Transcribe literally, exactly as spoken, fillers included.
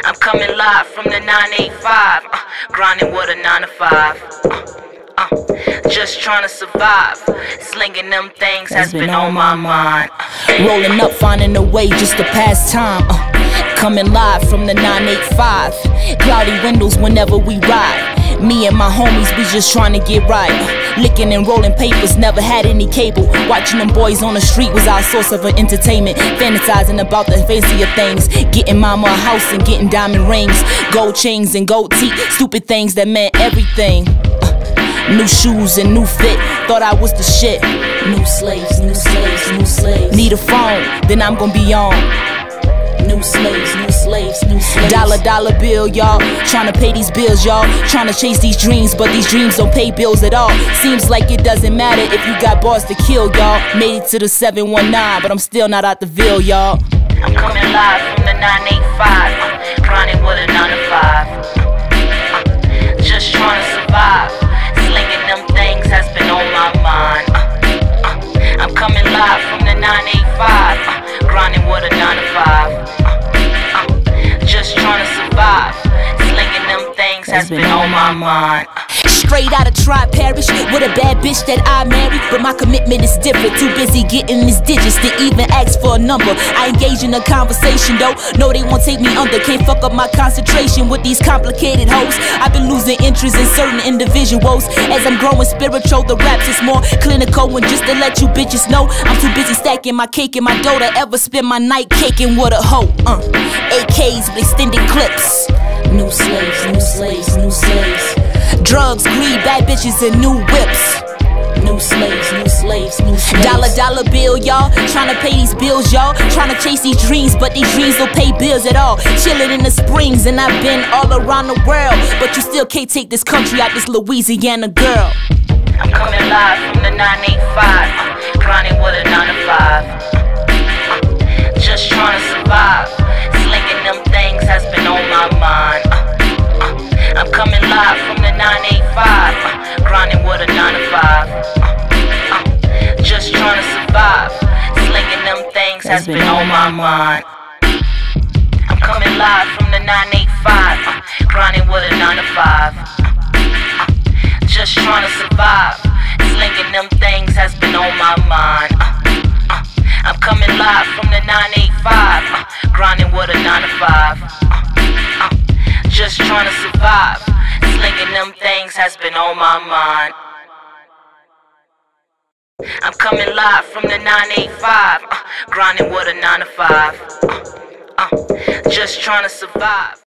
I'm coming live from the nine eight five, uh, grinding with a nine to five. Uh, uh, just trying to survive, slinging them things has been on my mind. Uh, Rolling up, finding a way just to pass time. Uh, coming live from the nine eight five. Cloudy windows whenever we ride. Me and my homies, we just trying to get right. Uh, licking and rolling papers, never had any cable. Watching them boys on the street was our source of entertainment. Fantasizing about the fancier things. Getting mama a house and getting diamond rings. Gold chains and gold teeth. Stupid things that meant everything. Uh, new shoes and new fit. Thought I was the shit. New slaves, new slaves, new slaves. Need a phone, then I'm gonna be on. New slaves, new slaves, new slaves. Dollar, dollar bill, y'all. Trying to pay these bills, y'all. Trying to chase these dreams, but these dreams don't pay bills at all. Seems like it doesn't matter if you got bars to kill, y'all. Made it to the seven one nine, but I'm still not out the Ville, y'all. I'm coming live from the nine eight five, uh, grinding with a nine to five. Uh, just trying to survive, slinging them things has been on my mind. Uh, uh, I'm coming live from the nine eight five, uh, grinding with a nine to five. Just trying to survive, slinging them things has been on my mind. Straight out of Tri Parish with a bad bitch that I married, but my commitment is different. Too busy getting these digits to even ask for a number. I engage in a conversation though, no they won't take me under. Can't fuck up my concentration with these complicated hoes. I've been losing interest in certain individuals. As I'm growing spiritual, the raps is more clinical. And just to let you bitches know, I'm too busy stacking my cake and my dough to ever spend my night caking with a hoe. uh, A Ks with extended clips. New slaves, new slaves, new slaves. Drugs, greed, bad bitches, and new whips. New slaves, new slaves, new slaves. Dollar, dollar bill, y'all. Trying to pay these bills, y'all. Trying to chase these dreams, but these dreams don't pay bills at all. Chilling in the Springs, and I've been all around the world, but you still can't take this country out this Louisiana girl. I'm coming live from the nine eight five, uh, grinding with a nine to five. Uh, just trying to survive, slinging them things has been on my mind. Uh, uh, I'm coming live from the nine eight five, uh, grinding with a nine to five. Uh, uh, just trying to survive, slinging them things has been on my mind. I'm coming live from the nine eight five, uh, grinding with a nine to five. Uh, just trying to survive, slinging them things has been on my mind. Uh, uh, I'm coming live from the nine eight five, uh, grinding with a nine to five. Uh, uh, just trying to survive, slinging them things has been on my mind. I'm coming live from the nine eight five, uh, grinding with a nine to five. Uh, uh, just trying to survive.